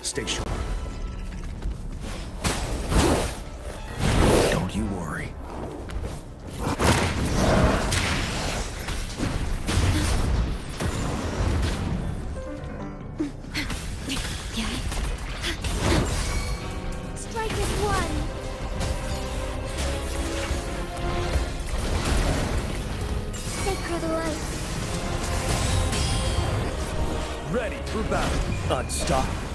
Stay sharp. Don't you worry. Strike as one. Sacred life. Ready for battle. Unstoppable.